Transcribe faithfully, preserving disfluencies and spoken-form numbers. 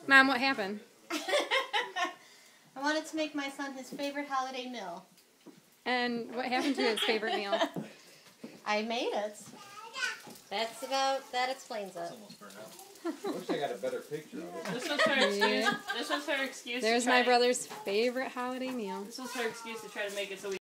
Mom, what happened? I wanted to make my son his favorite holiday meal. And what happened to his favorite meal? I made it. That's about, that explains it. It's almost burnt out. I wish I got a better picture of it. This was her excuse. Yeah. This was her excuse. There's to try my brother's favorite holiday meal. This was her excuse to try to make it so we